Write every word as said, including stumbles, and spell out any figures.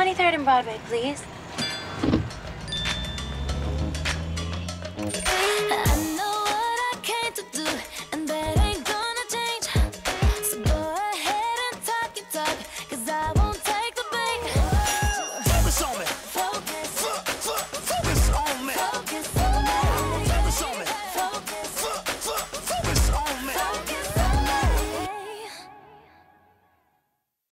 twenty-third and Broadway, please. I know what I came to do, and that ain't gonna change. So go ahead and talk your talk.